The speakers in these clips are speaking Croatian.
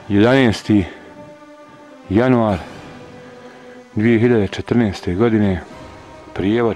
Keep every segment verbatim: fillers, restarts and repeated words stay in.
jedanaesti januar dvije hiljade četrnaeste. godine, Prijevor.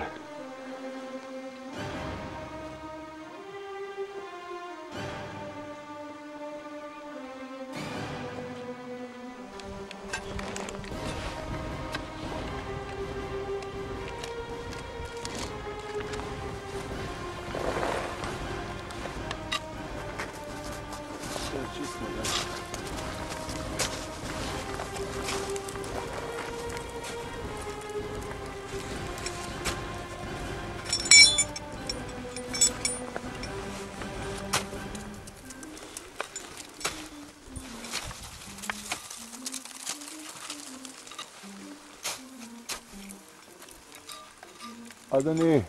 Adani.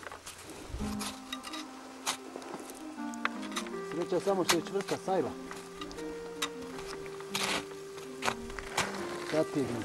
Sreća samo što je čvrsta sajba. Zatigni.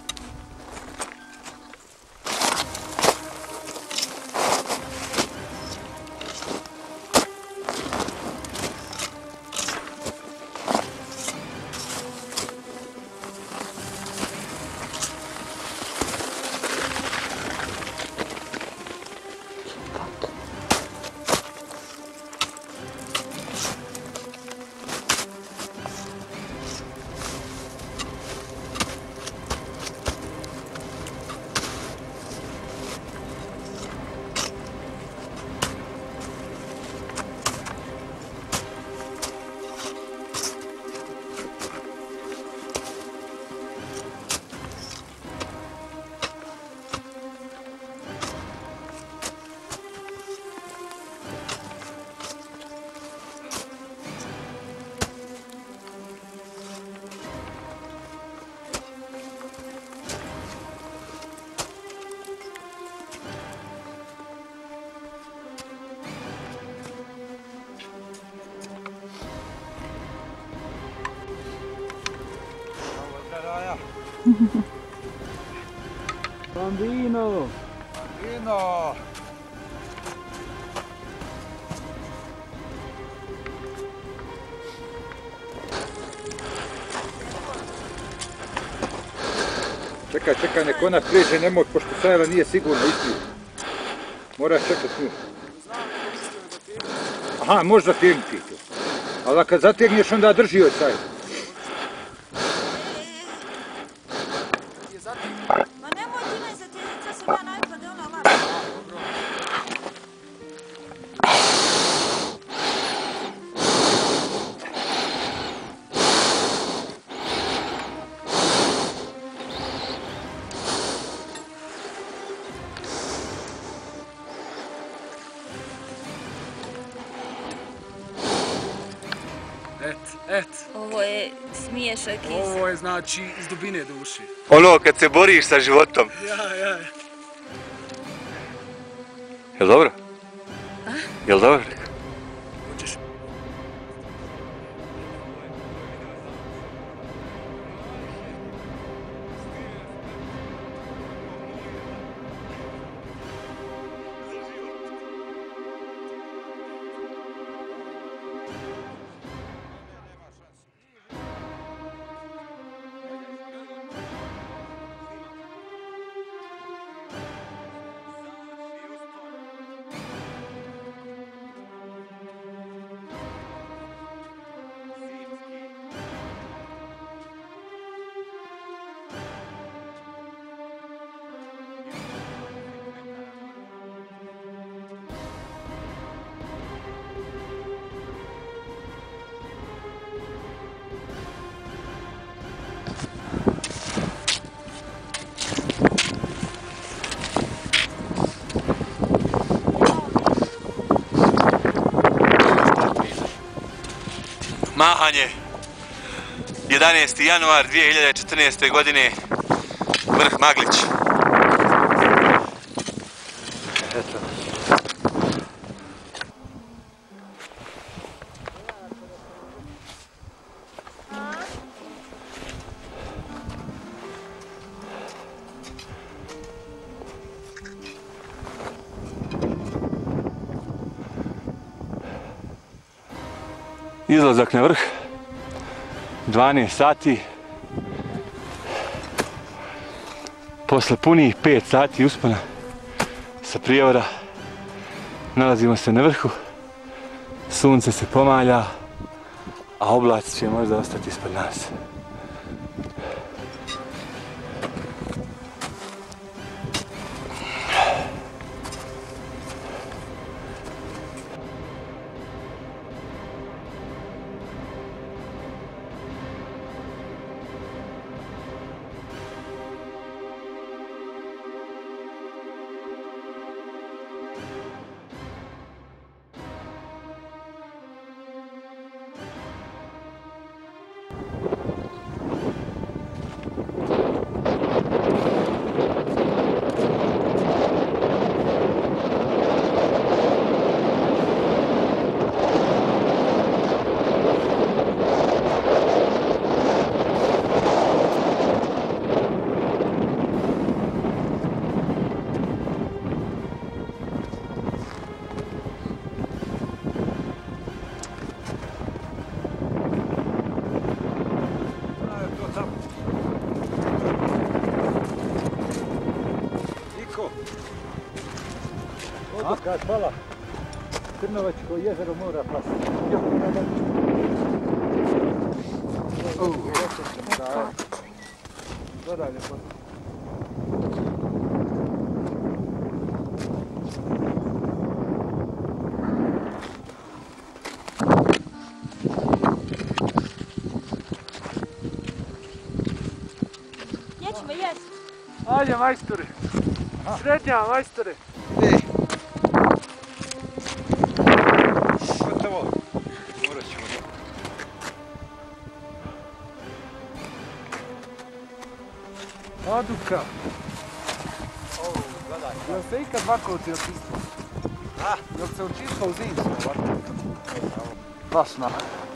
Bambino! Bambino! Čekaj, čekaj, nek ona prijeđe, nemoj, pošto sajla nije sigurno isti. Moraš čekati nju. Aha, možeš zategnuti to. Ali kad zategneš, onda drži joj sajla. Ma nemoj ti me zategnuti, ja sam ja najpla da ona lapa. Et, et. Ovo je smiješak iz... Ovo je znači iz dubine duše. Ono kad se boriš sa životom. Ja, ja. Jel dobro? A? Jel dobro? Hoćeš? Mahanje, jedanaesti januar dvije hiljade četrnaeste. godine, vrh Maglić. Izlazak na vrh, dvanaest sati. Posle punih pet sati uspona sa Prijevora nalazimo se na vrhu. Sunce se pomalja, a oblaci će možda ostati ispod nas. Odluka pala, Trnovačko jezero mora pasti. Dodaj ljepota. Gdje ćemo jest? Ajde majstore. Srednja majstore. Gotovo. Morat ćemo. Aduka. Jel se ikad vakovci očistio? A? Jel se očistio u zimsku ovako? Baš na.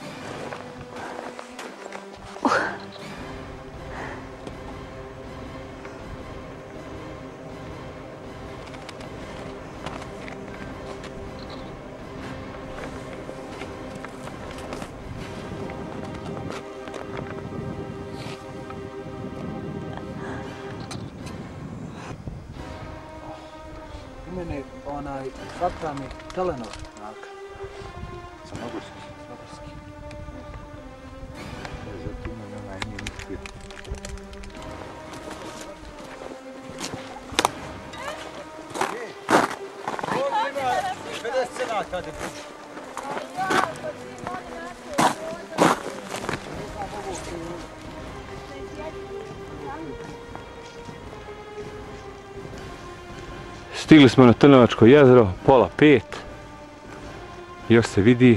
Mene onaj fakta mi Telenor znaka. Sa Mogorski. Mogorski. Zato ima onaj nije nikakvi. Ovdje ima pedeset cena kada je puši. Stigli smo na Trnovačko jezero, pola pet. Još se vidi.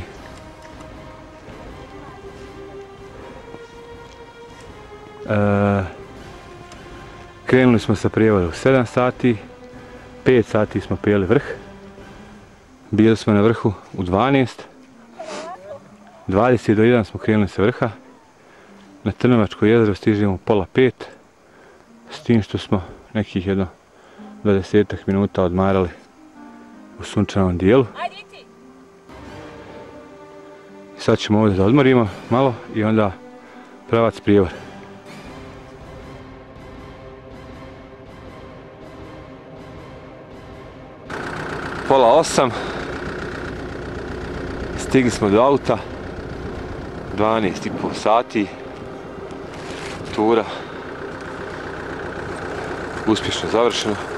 E, krenuli smo sa Prijevora u sedam sati. pet sati smo pijeli vrh. Bili smo na vrhu u dvanaest. dvadeset do jedan smo krenuli sa vrha. Na Trnovačko jezero stižemo u pola pet. S tim što smo nekih jedno dvadesetak minuta odmarali u sunčanom dijelu. Sad ćemo ovdje da odmorimo malo i onda pravac Prijevor. Pola osam. Stigli smo do auta. dvanaest i pol sati. Tura uspješno završena.